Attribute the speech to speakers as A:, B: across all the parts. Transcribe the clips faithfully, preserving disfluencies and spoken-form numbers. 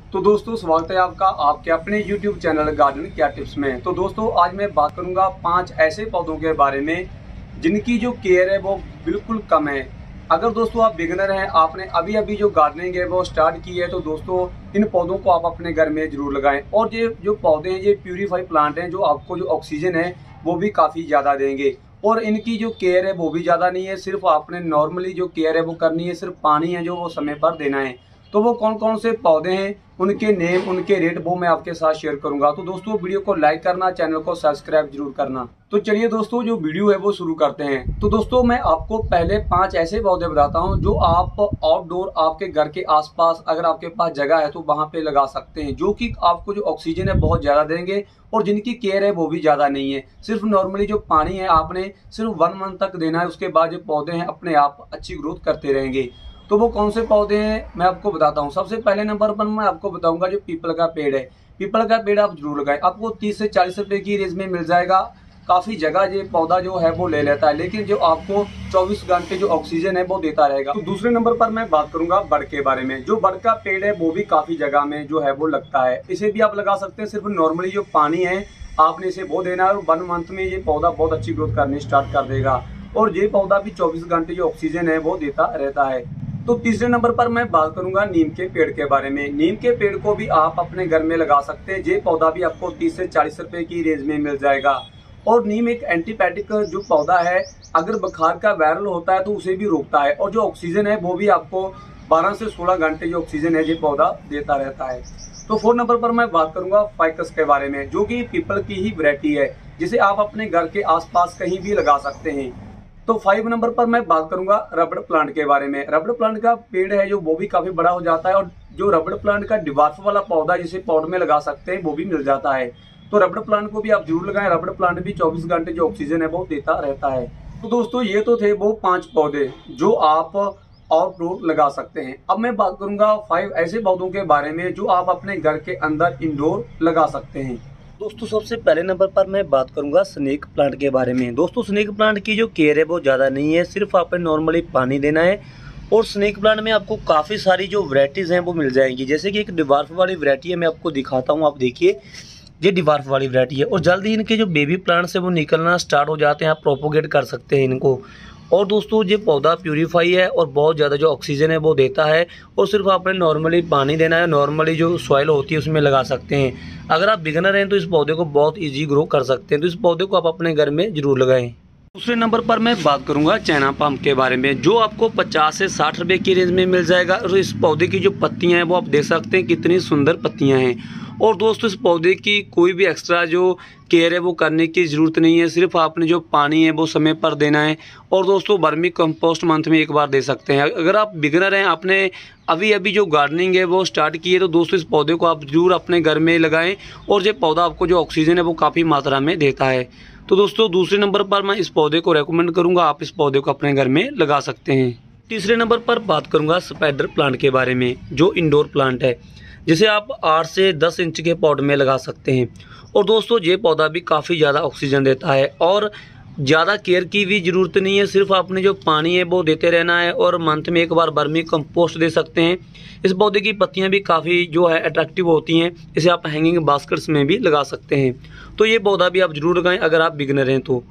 A: तो दोस्तों स्वागत है आपका आपके अपने यूट्यूब चैनल गार्डन क्या टिप्स में। तो दोस्तों आज मैं बात करूंगा पांच ऐसे पौधों के बारे में जिनकी जो केयर है वो बिल्कुल कम है। अगर दोस्तों आप बिगिनर हैं, आपने अभी अभी जो गार्डनिंग है वो स्टार्ट की है, तो दोस्तों इन पौधों को आप अपने घर में जरूर लगाएं। और ये जो पौधे हैं ये प्यूरीफाई प्लांट हैं, जो आपको जो ऑक्सीजन है वो भी काफ़ी ज़्यादा देंगे। और इनकी जो केयर है वो भी ज़्यादा नहीं है, सिर्फ आपने नॉर्मली जो केयर है वो करनी है, सिर्फ पानी है जो वो समय पर देना है। तो वो कौन कौन से पौधे हैं, उनके नेम, उनके रेट वो मैं आपके साथ शेयर करूंगा। तो दोस्तों वीडियो को लाइक करना, चैनल को सब्सक्राइब जरूर करना। तो चलिए दोस्तों जो वीडियो है वो शुरू करते हैं। तो दोस्तों मैं आपको पहले पांच ऐसे पौधे बताता हूं जो आप आउटडोर आपके घर के आसपास अगर आपके पास जगह है तो वहां पे लगा सकते हैं, जो कि आपको जो ऑक्सीजन है बहुत ज्यादा देंगे और जिनकी केयर है वो भी ज्यादा नहीं है। सिर्फ नॉर्मली जो पानी है आपने सिर्फ वन मंथ तक देना है, उसके बाद जो पौधे हैं अपने आप अच्छी ग्रोथ करते रहेंगे। तो वो कौन से पौधे हैं मैं आपको बताता हूँ। सबसे पहले नंबर पर मैं आपको बताऊंगा जो पीपल का पेड़ है। पीपल का पेड़ आप जरूर लगाएं, आपको तीस से चालीस रुपए की रेंज में मिल जाएगा। काफी जगह ये पौधा जो है वो ले लेता है, लेकिन जो आपको चौबीस घंटे जो ऑक्सीजन है वो देता रहेगा। तो दूसरे नंबर पर मैं बात करूंगा बड़ के बारे में। जो बड़ का पेड़ है वो भी काफी जगह में जो है वो लगता है, इसे भी आप लगा सकते हैं। सिर्फ नॉर्मली जो पानी है आपने इसे बो देना है और वन मंथ में ये पौधा बहुत अच्छी ग्रोथ करनी स्टार्ट कर देगा। और ये पौधा भी चौबीस घंटे जो ऑक्सीजन है वो देता रहता है। तो तीसरे नंबर पर मैं बात करूंगा नीम के पेड़ के बारे में। नीम के पेड़ को भी आप अपने घर में लगा सकते हैं। ये पौधा भी आपको तीस से चालीस रुपए की रेंज में मिल जाएगा। और नीम एक एंटीबायोटिक जो पौधा है, अगर बुखार का वायरल होता है तो उसे भी रोकता है। और जो ऑक्सीजन है वो भी आपको बारह से सोलह घंटे जो ऑक्सीजन है ये पौधा देता रहता है। तो फोर्थ नंबर पर मैं बात करूंगा फाइकस के बारे में, जो कि पीपल की ही वैरायटी है, जिसे आप अपने घर के आसपास कहीं भी लगा सकते हैं। तो फाइव नंबर पर मैं बात करूंगा रबड़ प्लांट के बारे में। रबड़ प्लांट का पेड़ है जो वो भी काफी बड़ा हो जाता है, और जो रबड़ प्लांट का डिवार्फ वाला पौधा जिसे पॉट में लगा सकते हैं वो भी मिल जाता है। तो रबड़ प्लांट को भी आप जरूर लगाएं। रबड़ प्लांट भी चौबीस घंटे जो ऑक्सीजन है वो देता रहता है। तो दोस्तों ये तो थे वो पांच पौधे जो आप आउटडोर लगा सकते हैं। अब मैं बात करूंगा फाइव ऐसे पौधों के बारे में जो आप अपने घर के अंदर इंडोर लगा सकते हैं।
B: दोस्तों सबसे पहले नंबर पर मैं बात करूंगा स्नेक प्लांट के बारे में। दोस्तों स्नेक प्लांट की जो केयर है वो ज़्यादा नहीं है, सिर्फ आपने नॉर्मली पानी देना है। और स्नेक प्लांट में आपको काफ़ी सारी जो वैरायटीज़ हैं वो मिल जाएंगी। जैसे कि एक डिवार्फ वाली वैरायटी है, मैं आपको दिखाता हूँ। आप देखिए ये डिवार्फ वाली वैरायटी है, और जल्दी इनके जो बेबी प्लांट्स है वो निकलना स्टार्ट हो जाते हैं। आप प्रोपोगेट कर सकते हैं इनको। और दोस्तों ये पौधा प्यूरीफाई है और बहुत ज़्यादा जो ऑक्सीजन है वो देता है। और सिर्फ आपने नॉर्मली पानी देना है, नॉर्मली जो सॉइल होती है उसमें लगा सकते हैं। अगर आप बिगिनर हैं तो इस पौधे को बहुत इजी ग्रो कर सकते हैं। तो इस पौधे को आप अपने घर में जरूर लगाएं।
A: दूसरे नंबर पर मैं बात करूंगा चाइना पाम के बारे में, जो आपको पचास से साठ रुपए की रेंज में मिल जाएगा। और इस पौधे की जो पत्तियां हैं वो आप देख सकते हैं कितनी सुंदर पत्तियां हैं। और दोस्तों इस पौधे की कोई भी एक्स्ट्रा जो केयर है वो करने की ज़रूरत नहीं है, सिर्फ आपने जो पानी है वो समय पर देना है। और दोस्तों वर्मी कंपोस्ट मंथ में एक बार दे सकते हैं। अगर आप बिगिनर हैं, आपने अभी अभी जो गार्डनिंग है वो स्टार्ट की है, तो दोस्तों इस पौधे को आप जरूर अपने घर में लगाएं। और ये पौधा आपको जो ऑक्सीजन है वो काफ़ी मात्रा में देता है। तो दोस्तों दूसरे नंबर पर मैं इस पौधे को रेकमेंड करूँगा, आप इस पौधे को अपने घर में लगा सकते हैं। तीसरे नंबर पर बात करूँगा स्पाइडर प्लांट के बारे में, जो इंडोर प्लांट है, जिसे आप आठ से दस इंच के पॉट में लगा सकते हैं। और दोस्तों ये पौधा भी काफ़ी ज़्यादा ऑक्सीजन देता है और ज़्यादा केयर की भी ज़रूरत नहीं है, सिर्फ आपने जो पानी है वो देते रहना है। और मंथ में एक बार वर्मी कंपोस्ट दे सकते हैं। इस पौधे की पत्तियां भी काफ़ी जो है अट्रैक्टिव होती हैं, इसे आप हैंगिंग बास्केट्स में भी लगा सकते हैं। तो ये पौधा भी आप जरूर लगाएं अगर आप बिगिनर हैं तो।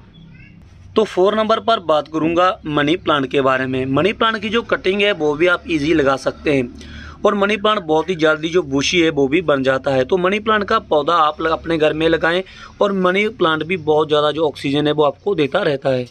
A: तो फोर नंबर पर बात करूँगा मनी प्लांट के बारे में। मनी प्लांट की जो कटिंग है वो भी आप ईजी लगा सकते हैं। और मनी प्लांट बहुत ही जल्दी जो बुशी है वो भी बन जाता है। तो मनी प्लांट का पौधा आप अपने घर में लगाएं। और मनी प्लांट भी बहुत ज़्यादा जो ऑक्सीजन है वो आपको देता रहता है।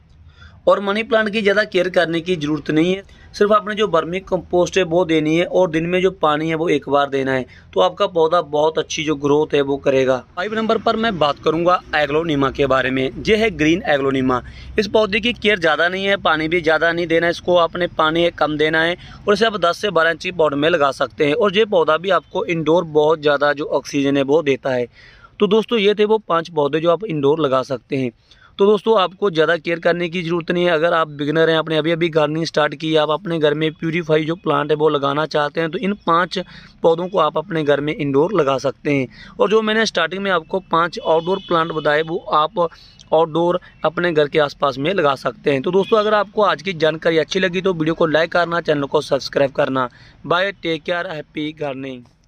A: और मनी प्लांट की ज़्यादा केयर करने की ज़रूरत नहीं है, सिर्फ आपने जो वर्मी कंपोस्ट है वो देनी है और दिन में जो पानी है वो एक बार देना है। तो आपका पौधा बहुत अच्छी जो ग्रोथ है वो करेगा। फाइव नंबर पर मैं बात करूंगा एग्लोनिमा के बारे में। ये है ग्रीन एग्लोनिमा। इस पौधे की केयर ज़्यादा नहीं है, पानी भी ज़्यादा नहीं देना है, इसको आपने पानी कम देना है। और इसे आप दस से बारह इंच की पॉट में लगा सकते हैं। और ये पौधा भी आपको इंडोर बहुत ज़्यादा जो ऑक्सीजन है वो देता है। तो दोस्तों ये थे वो पाँच पौधे जो आप इंडोर लगा सकते हैं। तो दोस्तों आपको ज़्यादा केयर करने की ज़रूरत नहीं है। अगर आप बिगिनर हैं, आपने अभी अभी गार्डनिंग स्टार्ट की है, आप अपने घर में प्यूरीफाई जो प्लांट है वो लगाना चाहते हैं, तो इन पांच पौधों को आप अपने घर में इंडोर लगा सकते हैं। और जो मैंने स्टार्टिंग में आपको पांच आउटडोर प्लांट बताए वो आप आउटडोर अपने घर के आसपास में लगा सकते हैं। तो दोस्तों अगर आपको आज की जानकारी अच्छी लगी तो वीडियो को लाइक करना, चैनल को सब्सक्राइब करना। Bye, take care, happy gardening.